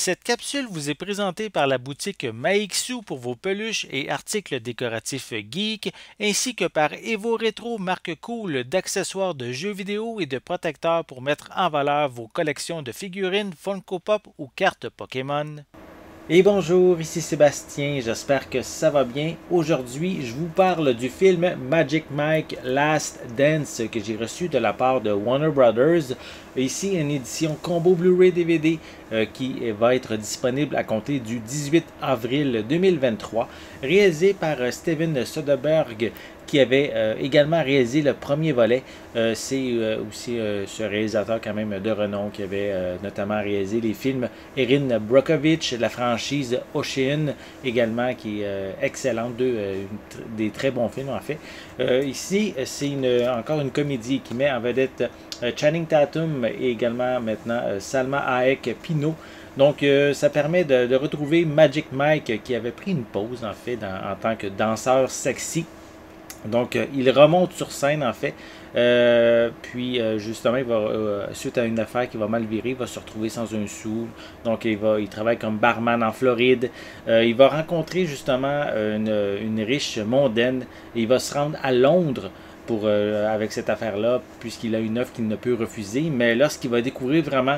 Cette capsule vous est présentée par la boutique Maixu pour vos peluches et articles décoratifs geek, ainsi que par Evo Retro, marque cool d'accessoires de jeux vidéo et de protecteurs pour mettre en valeur vos collections de figurines Funko Pop ou cartes Pokémon. Et bonjour, ici Sébastien, j'espère que ça va bien. Aujourd'hui, je vous parle du film Magic Mike Last Dance que j'ai reçu de la part de Warner Brothers. Ici, une édition combo Blu-ray DVD qui va être disponible à compter du 18 avril 2023, réalisé par Steven Soderbergh, qui avait également réalisé le premier volet. C'est aussi ce réalisateur quand même de renom qui avait notamment réalisé les films Erin Brockovich, la franchise Ocean également, qui est excellente, des très bons films en fait. Ici, c'est encore une comédie qui met en vedette Channing Tatum et également maintenant Salma Hayek Pinault. Donc, ça permet de retrouver Magic Mike qui avait pris une pause en fait en tant que danseur sexy. Donc, il remonte sur scène, en fait. Puis, justement, il va, suite à une affaire qui va mal virer, il va se retrouver sans un sou. Donc, il travaille comme barman en Floride. Il va rencontrer, justement, une riche mondaine. Et il va se rendre à Londres avec cette affaire-là, puisqu'il a une offre qu'il ne peut refuser. Mais lorsqu'il va découvrir vraiment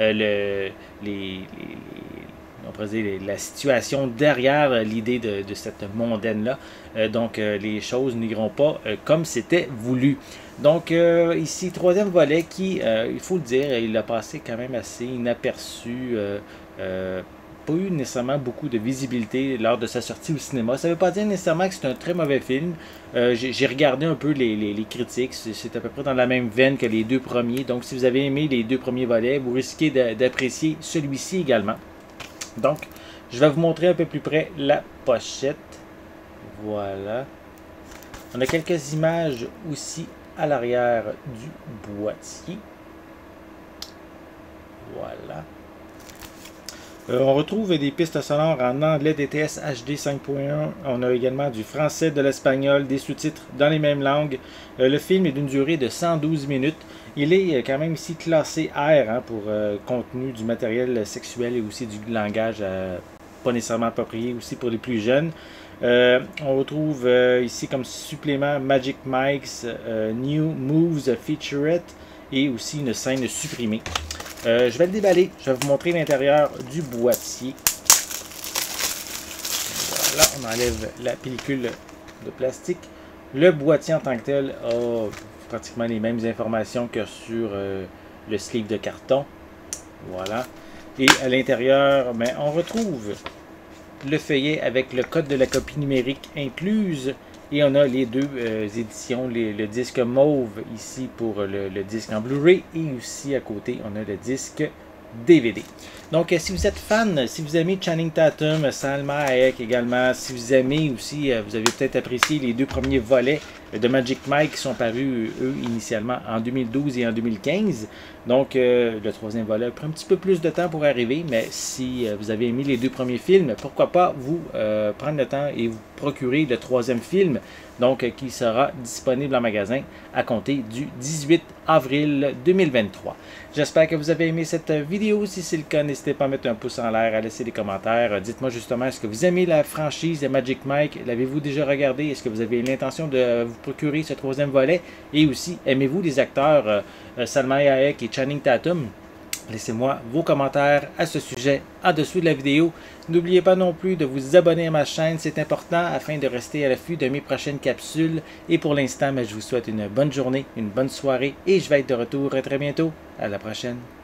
on pourrait dire la situation derrière l'idée de cette mondaine-là. Donc, les choses n'iront pas comme c'était voulu. Donc, ici, troisième volet qui, il faut le dire, il a passé quand même assez inaperçu. Pas eu nécessairement beaucoup de visibilité lors de sa sortie au cinéma. Ça ne veut pas dire nécessairement que c'est un très mauvais film. J'ai regardé un peu les critiques. C'est à peu près dans la même veine que les deux premiers. Donc, si vous avez aimé les deux premiers volets, vous risquez d'apprécier celui-ci également. Donc, je vais vous montrer un peu plus près la pochette. Voilà. On a quelques images aussi à l'arrière du boîtier. Voilà. On retrouve des pistes sonores en anglais DTS HD 5.1. On a également du français, de l'espagnol, des sous-titres dans les mêmes langues. Le film est d'une durée de 112 minutes. Il est quand même ici classé R pour contenu du matériel sexuel et aussi du langage pas nécessairement approprié aussi pour les plus jeunes. On retrouve ici comme supplément Magic Mike's New Moves Featurette et aussi une scène supprimée. Je vais le déballer, je vais vous montrer l'intérieur du boîtier. Voilà, on enlève la pellicule de plastique. Le boîtier en tant que tel a pratiquement les mêmes informations que sur le sleeve de carton. Voilà. Et à l'intérieur, on retrouve le feuillet avec le code de la copie numérique incluse. Et on a les deux éditions, le disque mauve ici pour le disque en Blu-ray et aussi à côté on a le disque DVD. Donc si vous êtes fan, si vous aimez Channing Tatum, Salma Hayek également, si vous aimez aussi, vous avez peut-être apprécié les deux premiers volets de Magic Mike qui sont parus eux initialement en 2012 et en 2015. Donc le troisième volet a pris un petit peu plus de temps pour arriver, mais si vous avez aimé les deux premiers films, pourquoi pas vous prendre le temps et vous procurer le troisième film, donc qui sera disponible en magasin à compter du 18 avril 2023. J'espère que vous avez aimé cette vidéo. Si c'est le cas, n'hésitez pas à mettre un pouce en l'air, à laisser des commentaires. Dites-moi justement, est-ce que vous aimez la franchise de Magic Mike? L'avez-vous déjà regardé? Est-ce que vous avez l'intention de vous procurer ce troisième volet? Et aussi, aimez-vous les acteurs Salma Hayek et Channing Tatum? Laissez-moi vos commentaires à ce sujet en dessous de la vidéo. N'oubliez pas non plus de vous abonner à ma chaîne, c'est important afin de rester à l'affût de mes prochaines capsules. Et pour l'instant, je vous souhaite une bonne journée, une bonne soirée et je vais être de retour très bientôt. À la prochaine.